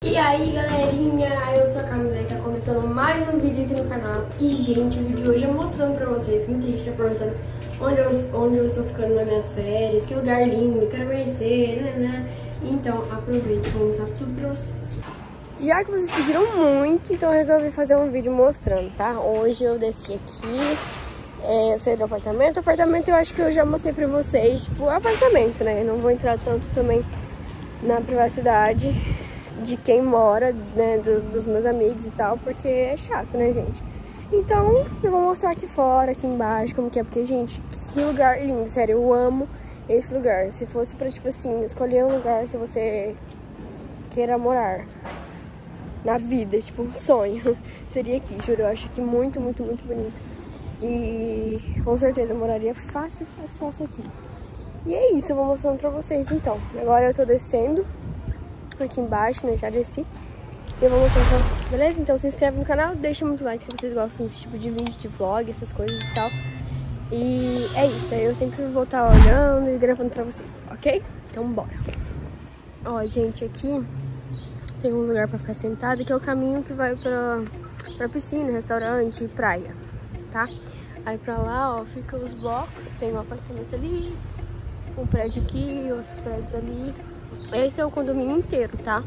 E aí galerinha, eu sou a Camila e tá começando mais um vídeo aqui no canal. E gente, o vídeo de hoje é mostrando pra vocês, muita gente tá perguntando onde eu estou ficando nas minhas férias, que lugar lindo, quero conhecer, né? Então aproveita e vou mostrar tudo pra vocês. Já que vocês pediram muito, então eu resolvi fazer um vídeo mostrando, tá? Hoje eu desci aqui, eu saí do apartamento. O apartamento eu acho que eu já mostrei pra vocês, tipo, o apartamento, né? Não vou entrar tanto também na privacidade de quem mora, né, dos meus amigos e tal, porque é chato, né, gente? Então, eu vou mostrar aqui fora, aqui embaixo, como que é, porque, gente, que lugar lindo, sério, eu amo esse lugar. Se fosse pra, tipo assim, escolher um lugar que você queira morar na vida, tipo, um sonho, seria aqui, juro, eu acho aqui muito, muito, muito bonito. E com certeza eu moraria fácil aqui. E é isso, eu vou mostrando pra vocês, então. Agora eu tô descendo aqui embaixo, né, já desci. E eu vou mostrar pra vocês, beleza? Então se inscreve no canal, deixa muito like se vocês gostam desse tipo de vídeo, de vlog, essas coisas e tal. E é isso, aí eu sempre vou estar olhando e gravando pra vocês, ok? Então bora. Ó, gente, aqui tem um lugar pra ficar sentado, que é o caminho que vai pra piscina, restaurante e praia, tá? Aí pra lá, ó, ficam os blocos, tem um apartamento ali, um prédio aqui, outros prédios ali. Esse é o condomínio inteiro, tá?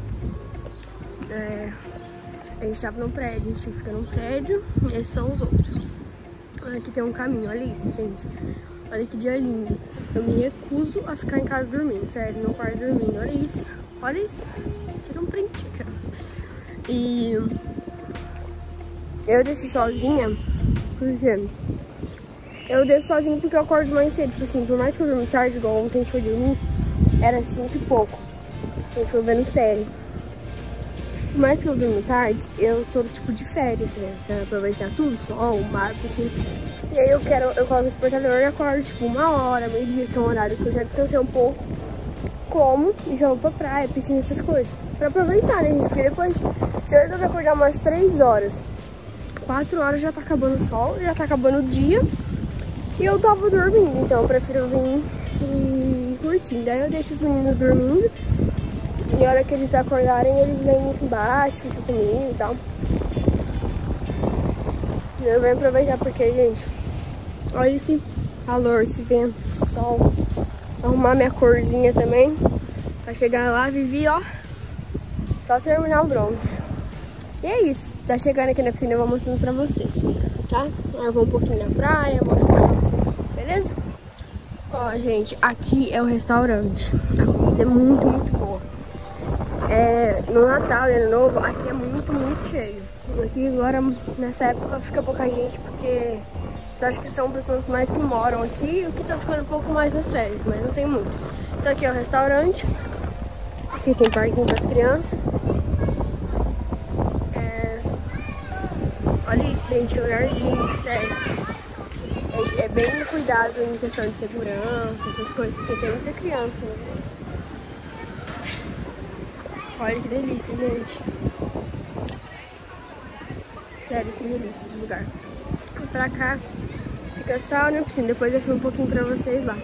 A gente tava num prédio, a gente fica num prédio, esses são os outros. Aqui tem um caminho, olha isso, gente. Olha que dia lindo. Eu me recuso a ficar em casa dormindo, sério, no quarto dormindo. Olha isso, olha isso. Tira um print aqui, ó. E eu desci sozinha, porque eu desço sozinha porque eu acordo mais cedo. Tipo assim, por mais que eu durmo tarde, igual ontem a gente foi dormir, era 5 e pouco. A gente foi vendo série. Por mais que eu durmo tarde, eu tô tipo de férias, né? Quero aproveitar tudo, sol, mar, piscina. E aí eu coloco o despertador e acordo tipo 1h, meio-dia, que é um horário que eu já descansei um pouco. Como e já vou pra praia, piscina, essas coisas. Pra aproveitar, né, gente? Porque depois, se eu resolver acordar umas 3 horas, 4 horas já tá acabando o sol, já tá acabando o dia. E eu tava dormindo, então eu prefiro vir e curtir. Daí eu deixo os meninos dormindo. E a hora que eles acordarem, eles vêm aqui embaixo, ficam comigo e tal. E eu venho aproveitar porque, gente, olha esse calor, esse vento, esse sol. Arrumar minha corzinha também. Pra chegar lá, Vivi, ó, só terminar o bronze. E é isso. Tá chegando aqui na piscina, eu vou mostrando pra vocês, tá? Aí eu vou um pouquinho na praia, mostro pra vocês, beleza? Ó, gente, aqui é o restaurante. A comida é muito, muito boa. No Natal e Ano Novo, aqui é muito, muito cheio. Aqui agora, nessa época, fica pouca gente, porque eu acho que são pessoas mais que moram aqui, o que tá ficando um pouco mais nas férias, mas não tem muito. Então aqui é o restaurante. Aqui tem parquinho para as crianças. Olha isso, gente, que lugar lindo, sério. É bem cuidado em questão de segurança, essas coisas, porque tem muita criança, né? Olha que delícia, gente. Sério, que delícia de lugar. E pra cá fica sauna e piscina. Depois eu filmo um pouquinho pra vocês lá.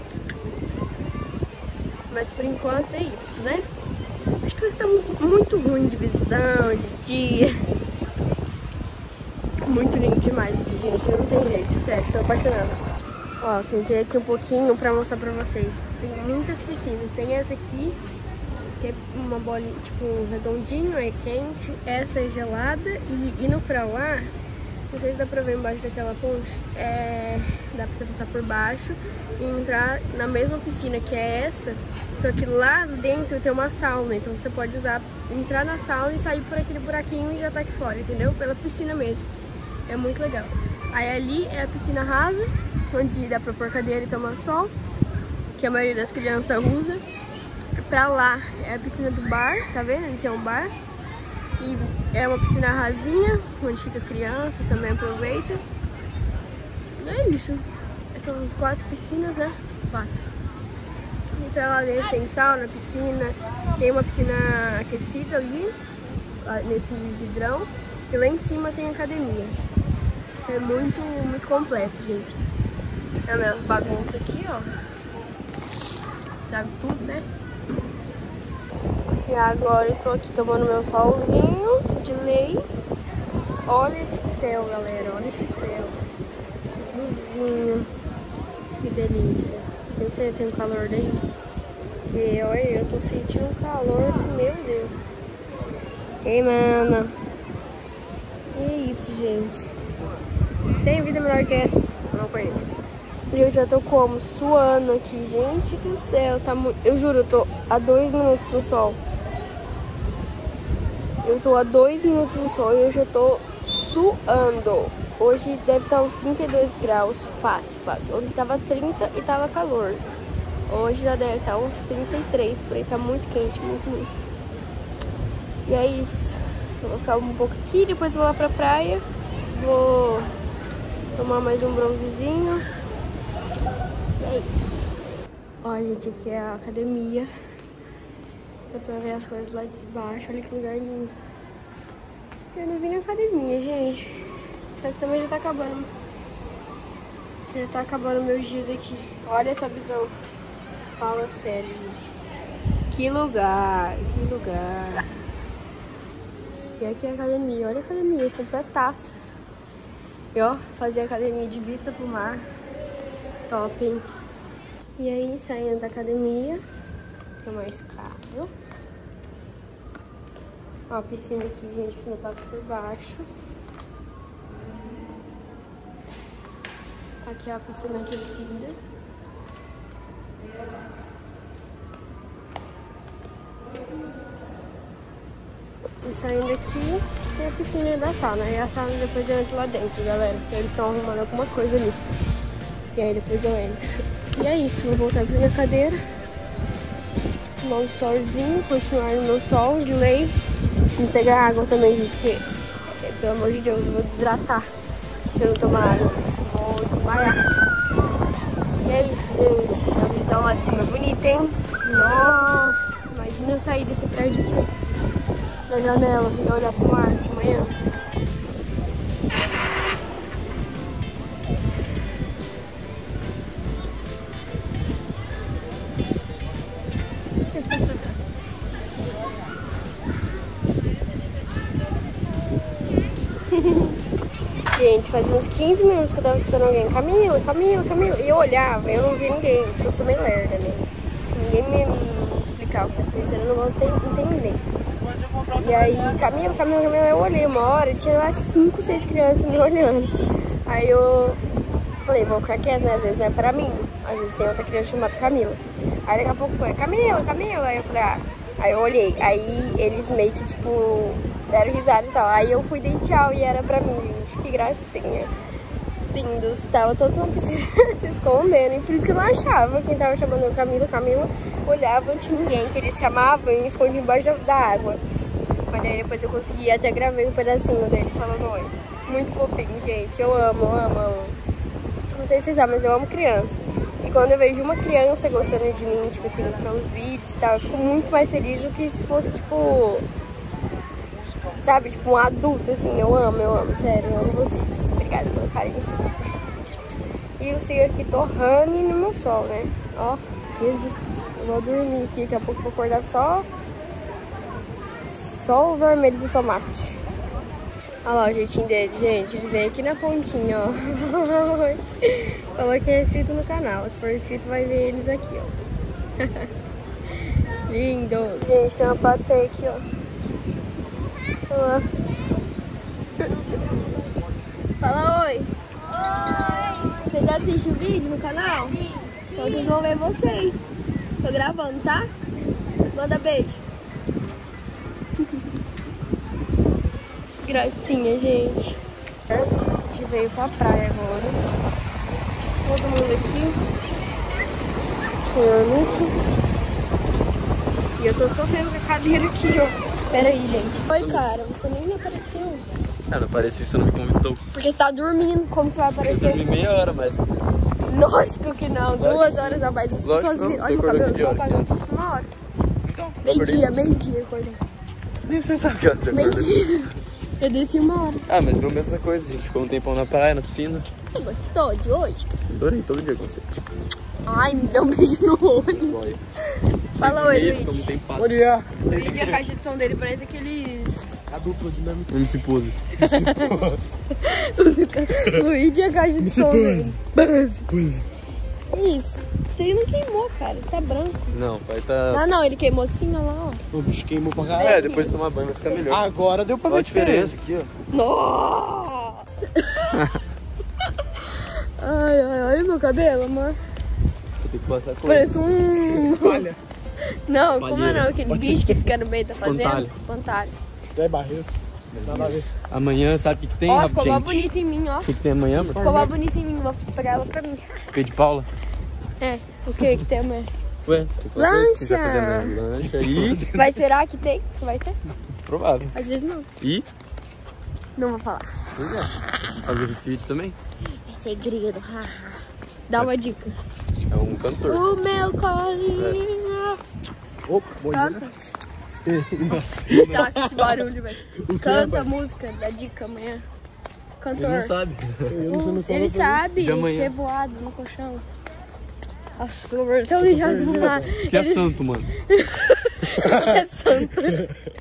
Mas por enquanto é isso, né? Acho que estamos muito ruim de visão, de dia. Muito lindo demais aqui, gente. Não tem jeito, sério, estou apaixonada. Ó, sentei aqui um pouquinho pra mostrar pra vocês. Tem muitas piscinas. Tem essa aqui, que é uma bolinha, tipo, redondinho, é quente. Essa é gelada. E indo pra lá, não sei se dá pra ver embaixo daquela ponte, dá pra você passar por baixo e entrar na mesma piscina que é essa, só que lá dentro tem uma sauna, então você pode entrar na sauna e sair por aquele buraquinho e já tá aqui fora, entendeu? Pela piscina mesmo. É muito legal. Aí ali é a piscina rasa, onde dá pra pôr cadeira e tomar sol, que a maioria das crianças usa. Pra lá é a piscina do bar, tá vendo? Ali tem um bar. E é uma piscina rasinha, onde fica criança, também aproveita. E é isso. São 4 piscinas, né? 4. E pra lá dentro tem sauna, piscina. Tem uma piscina aquecida ali, nesse vidrão. E lá em cima tem academia. É muito, muito completo, gente. As minhas bagunças aqui, ó. Sabe tudo, né? E agora estou aqui tomando meu solzinho de lei. Olha esse céu, galera. Olha esse céu. Azulzinho. Que delícia. Não sei se você tem um calor daí. Porque, olha, eu tô sentindo um calor que, meu Deus. Queimando. E é isso, gente. Tem vida melhor que essa? Eu não conheço. E eu já tô como? Suando aqui. Gente do céu, tá muito... Eu juro, eu tô a 2 minutos do sol. Eu tô a 2 minutos do sol e eu já tô suando. Hoje deve estar uns 32 graus. Fácil, fácil. Ontem tava 30 e tava calor. Hoje já deve estar uns 33, por aí tá muito quente, muito, muito. E é isso. Eu vou ficar um pouco aqui, depois vou lá pra praia. Vou tomar mais um bronzezinho. É isso. Ó, gente, aqui é a academia. Dá pra ver as coisas lá de baixo. Olha que lugar lindo. Eu não vim na academia, gente. Só que também já tá acabando. Já tá acabando meus dias aqui. Olha essa visão. Fala sério, gente. Que lugar, que lugar. E aqui é a academia. Olha a academia, completaça. E ó, fazer academia de vista pro mar. Top, hein? E aí, saindo da academia, tem uma escada. Ó, a piscina aqui, gente, a piscina passa por baixo. Aqui é a piscina aquecida. E saindo aqui, tem a piscina da sauna. E a sauna depois eu entro lá dentro, galera. Porque eles estão arrumando alguma coisa ali. E aí depois eu entro. E é isso, vou voltar pra minha cadeira. Tomar um solzinho, continuar no meu sol de lei. E pegar água também, gente, porque, pelo amor de Deus, eu vou desidratar se eu não tomar água. Vou desmaiar. E é isso, gente. A visão lá de cima é bonita, hein? Nossa, imagina sair desse prédio aqui da janela e olhar pro mar de manhã. Gente, fazia uns 15 minutos que eu tava escutando alguém. Camila, Camila, Camila. E eu olhava, eu não via ninguém, porque eu sou meio lerda, né? Se ninguém me explicar o que tá acontecendo, eu não vou entender. E aí, Camila, Camila, Camila, eu olhei uma hora e tinha lá 5, 6 crianças me olhando. Aí eu falei, vou ficar quieta, né? Às vezes não é pra mim. Às vezes tem outra criança chamada Camila. Aí daqui a pouco foi, Camila, Camila. Aí eu falei, ah. Aí eu olhei. Aí eles meio que, tipo, deram risada e tal. Aí eu fui, dei tchau e era pra mim, gente. Que gracinha. Lindos. Tava todos na piscina se escondendo. E por isso que eu não achava quem tava chamando eu Camila, Camila. Olhava, não tinha ninguém que eles chamavam e escondiam embaixo da água. Mas daí depois eu consegui, até gravei um pedacinho deles falando oi. Muito fofinho, gente. Eu amo, amo, amo. Não sei se vocês sabem, mas eu amo criança. E quando eu vejo uma criança gostando de mim, tipo assim, pelos vídeos e tal, eu fico muito mais feliz do que se fosse, tipo... Sabe, tipo um adulto, assim. Eu amo, sério, eu amo vocês. Obrigada pelo carinho. E eu sigo aqui torrando no meu sol, né? Ó, Jesus Cristo. Eu vou dormir aqui, daqui a pouco eu vou acordar só o vermelho do tomate. Olha lá o jeitinho deles, gente. Eles vêm aqui na pontinha, ó. Falou que é inscrito no canal. Se for inscrito, vai ver eles aqui, ó. Lindos. Gente, tem uma plateia aqui, ó. Olha lá. Fala oi. Oi. Vocês assistem o vídeo no canal? Sim. Então vocês vão ver vocês. Tô gravando, tá? Manda beijo. Gracinha, gente. A gente veio pra praia agora. Todo mundo aqui. Senhor Luco. E eu tô sofrendo com a cadeira aqui, ó. Pera aí, gente. Oi, cara. Você nem me apareceu. Ah, não apareci, você não me convidou. Porque você tá dormindo. Como que você vai aparecer? Eu dormi meia hora mais que vocês. Lógico que não. 2 horas a mais. As pessoas viram. Olha o cabelo. Que hora que é? 1 hora. Então, meio-dia, acordei. Nem você sabe que hora que Meio-dia. Eu desci 1 hora. Ah, mas pelo menos essa coisa. A gente ficou um tempão na praia, na piscina. Você gostou de hoje? Adorei todo dia com você. Ai, me deu um beijo no olho. Fala oi, 6h30, como Luigi. tem passo. Olha! Luigi, a caixa de som dele parece aqueles... A dupla dinâmica. MC Podre. Luigi, a caixa de som dele. Que isso? Isso aí não queimou, cara. Isso tá branco. Não, vai tá... Ah, não. Ele queimou assim, olha lá, ó. O bicho queimou pra caralho. É, depois de tomar banho vai ficar melhor. Agora deu pra Olha ver a diferença aqui, ó. Nossa! Ai, ai, olha meu cabelo, amor. Vou ter que botar com Parece um... Olha. Não, como é não? Aquele bicho que fica no meio da fazenda? Espantalho. Espantalho. É barreiro. Nada a ver. Amanhã, sabe o que tem, Ó, ficou mó gente? bonita em mim, ó. O que tem amanhã, mano? Ficou mó bonita em mim. Vou pegar ela pra mim. P de Paula? É, o que que tem amanhã? Ué, tem que falar coisa que você vai fazer Lancha. amanhã. Lancha aí. Vai esperar que tem? Vai ter? Provável. Às vezes não. E? Não vou falar. Pois é. Fazer refit também? É segredo. Dá uma dica. É um cantor. O meu colinho. Opa, bom dia. Canta. Sabe esse barulho, velho. Canta a música da dica amanhã. Cantor. Ele não sabe. Eu não sei no Ele sabe. De amanhã. Revoado no colchão. Nossa, pelo amor de Deus, já lá. Que é santo, mano. É santo.